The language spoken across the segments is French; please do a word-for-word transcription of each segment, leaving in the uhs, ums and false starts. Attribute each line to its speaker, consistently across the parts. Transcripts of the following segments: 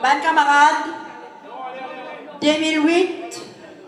Speaker 1: Ban camarade, deux mille huit,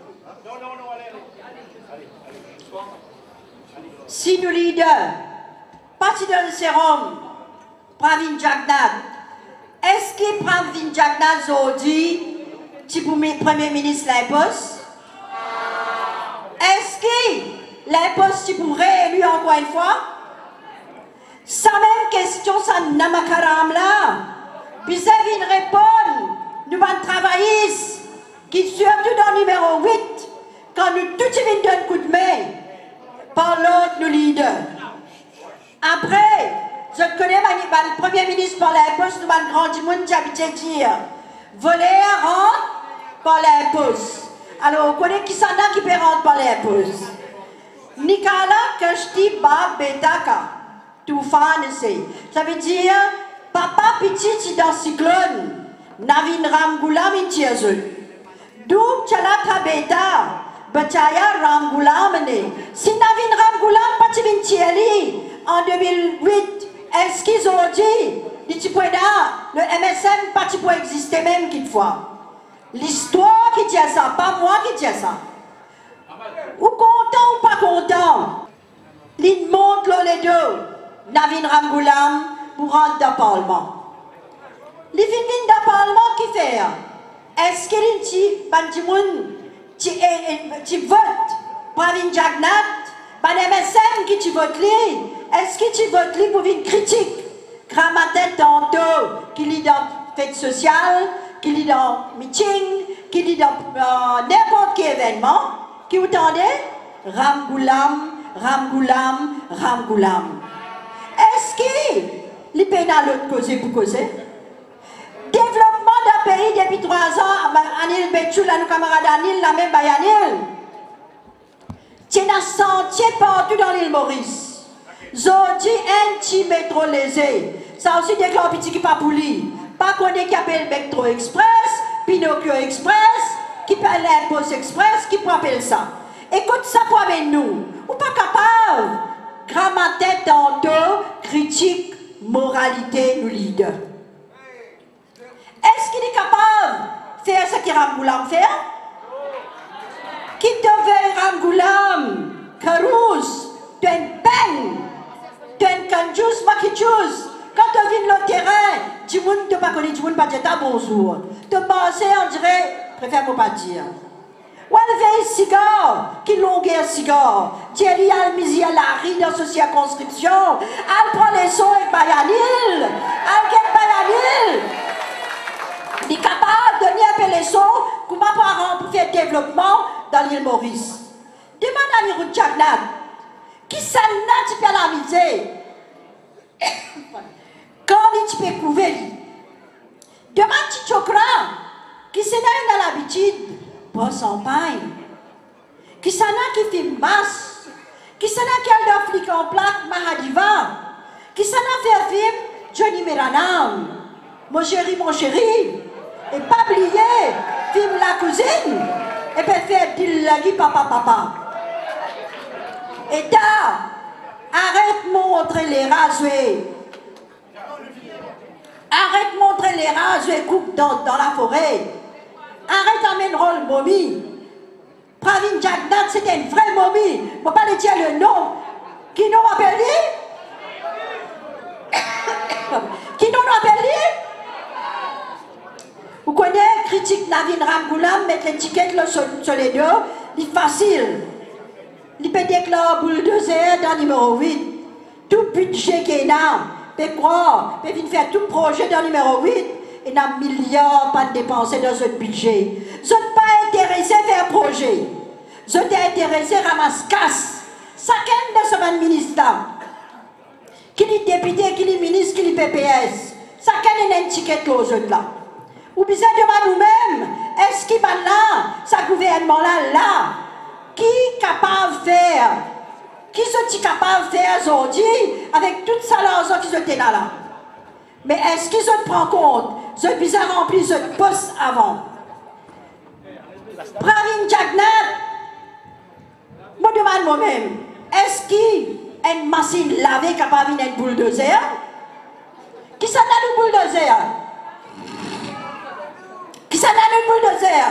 Speaker 1: si nous leader, parti dans le sérum, Pravin Jagnat, est-ce que Pravin Jagnat aujourd'hui, tu pour le Premier ministre l'imposte? Est-ce que l'imposte tu pour réélu encore une fois? Sa même question, ça n'a pas là. Puis ça vient répondre, nous allons travailler, qui surtout dans le numéro huit, quand nous tout de donner un coup de main, par l'autre nous leader. Après, je connais le Premier ministre par l'imposte, nous allons grand du monde qui habite dire, voler à rendre par l'imposte. Alors, on connaît qui s'en a qui peut rendre par l'imposte. Nicolas Kashti Bab Betaka, tout fan c'est. Ça veut dire, papa petit dans cyclone, Navin Ramgoulam Intiazun. D'où Chalata Beta, Bachaya Ramgoulam ne. Si Navin Ramgoulam Pati Vintiali en deux mille huit, est-ce qu'ils ont dit, le M S M Pati pour exister même qu'il fois. L'histoire qui dit ça, pas moi qui dis ça. Ou content ou pas content, l'île montre les deux, Navin Ramgoulam pour rentrer dans le Parlement. Les filles dans le Parlement qui fait, est-ce qu'il dit, tu votes Pravin Jagnat, ban M S M qui tu votes lui, est-ce que tu votes lui pour une critique? Gramatet tantôt, qui lit dans fête sociale, qui lit dans meeting, qui lit dans euh, n'importe quel événement, qui vous entendez? Ramgoulam, Ramgoulam, Ramgoulam. Est-ce que les pays à l'autre causer pour causer? Développement d'un pays depuis trois ans, Anil Betchou, là, nos camarades Anil, la même Bayanil. Tu as sentier partout dans l'île Maurice. Zodi, un petit métro lésé. Ça aussi déclare petit qui pas pour lui. Pas qu'on est qui appelle Métro Express, Pinocchio Express, qui parle l'Impost Express, qui peut appeler ça. Écoute ça pour avec nous. Ou pas capable. Grammatet tantôt, critique, moralité, nous leader. Est-ce qu'il est capable de faire ce que Ramgoulam fait? Qui devait Ramgoulam, Karouz, tu as une peine, tu as une kanjous, makijous. Quand tu viens le terrain, tu ne peux pas connaître, tu ne peux pas dire bonjour. Tu penses, on dirait, préfère-moi pas dire. Ou elle veille cigare, qui longue un cigare. Thierry Almizi à la rue dans cette circonscription. Elle prend les sons avec Bayanil. Elle quitte Bayanil. Il est capable de donner un peu les sons, comment parents pour faire développement dans l'île Maurice. Demande à Mirou Jagnat, qui s'en a tu peux l'amitié. Quand il peut couvrir. Demande à Chokra, qui s'en a dans l'habitude. Pour son pain, qui s'en a qui fait masse, qui s'en a qui a le flic en plaque Mahadiva, qui s'en a fait film Johnny Meranam, mon chéri, mon chéri, et pas oublier, film la cousine, et puis faire Dillagi papa papa. Et là, arrête de montrer les rasuets, arrête de montrer les rasuets coupe dans, dans la forêt. Arrête d'amener le rôle momie. Pravin Jagnat, c'était une vraie momie. Je ne peux pas lui dire le nom. Qui nous appelle Qui nous appelle Vous connaissez, critique Navin Ramgoulam, mettre l'étiquette sur, sur les deux, c'est facile. Il peut déclarer bulldozer dans le numéro huit. Tout budget qui est là, peut croire, peut venir faire tout projet dans le numéro huit. Il y a un milliard pas de dépenser dans ce budget. Je ne suis pas intéressé à faire un projet. Je suis intéressé à ramasser casse. Chacun de ce ministre qui est député, qui est ministre, qui est P P S. Chacun a une ticket aux autres là. Ou bien de nous-mêmes, est-ce qu'il y a là, ce gouvernement-là, là, qui est capable de faire, qui sont capable de faire aujourd'hui avec toute ça l'argent qui sont là là. Mais est-ce qu'ils se prennent compte? Ils ont bien rempli ce poste avant. Pravin Jagnat, je me demande moi-même, est-ce qu'il y a une machine lavée capable de faire un bulldozer? Qui s'en a le bulldozer? ça n'a le bulldozer.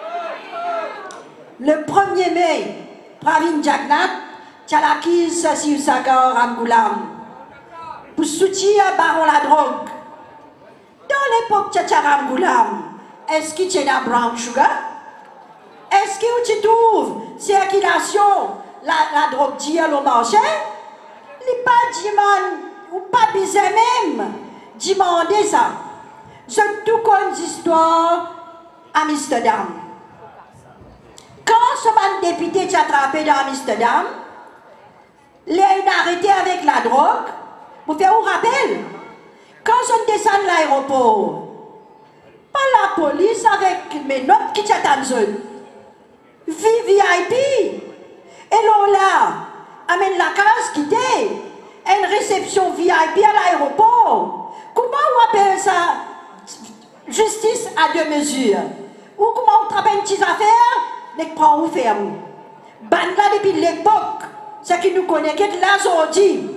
Speaker 1: Le premier mai, Pravin Jagnat, Tchalakis Sasiusakar Ramgoulam, pour soutenir Baron la drogue. Dans l'époque Tchacha Ramgoulam, est-ce qu'il y a brown sugar? Est-ce que tu trouves circulation, la, la drogue d'hier au marché? Il n'est pas demandé, ou pas besoin même, demander ça. Je tout comme l'histoire à Amsterdam. Quand ce man député est attrapé dans Amsterdam, il est arrêté avec la drogue. Vous faites vous rappel? Quand je descends de l'aéroport, pas la police avec mes notes qui t'attendent. V I P. Et là, là, amène la case qui était une réception V I P à l'aéroport. Comment on appelle ça? Justice à deux mesures. Ou comment on trappe une petite affaire, les prend ou ferme. Ban là depuis l'époque, ce qui nous connaît, qui est là aujourd'hui.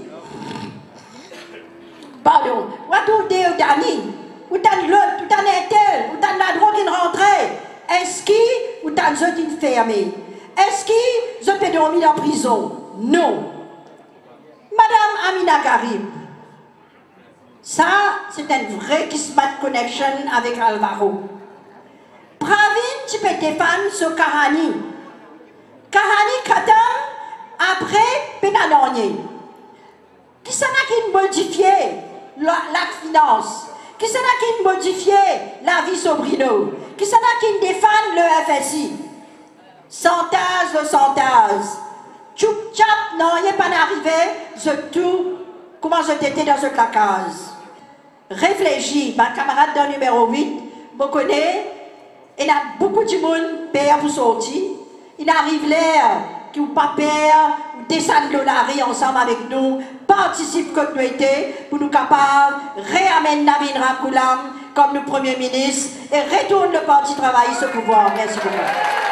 Speaker 1: Pardon, ou à tout des derniers, ou t'as l'autre, ou t'as un tel, ou t'as la drogue qui rentrait. Est-ce qu'il ou t'as l'autre qui fermé? Est-ce qu'il je peux dormir en prison? Non. Madame Amina Garib, ça, c'est une vraie kismat connection avec Alvaro. Pravin, tu peux défendre ce Kahani. Kahani Katam, après, Pénadornier. Qui s'en a qui modifié la, la finance? Qui s'en a qui modifié la vie Sobrino? Qui s'en a qui défendent le F S I? Santage de santage. Tchoup tchap, non, il n'est pas arrivé. Je tout, comment je t'étais dans ce case. Réfléchis, ma camarade de numéro huit, me connaît, il y a beaucoup de monde père pour sortir. Il arrive l'air qui ou pas père, ou descendre de la rue ensemble avec nous, participe comme nous étions, pour nous capables, réamène Navin Ramgoulam comme nous premier ministre et retourne le Parti travailliste au pouvoir. Merci beaucoup.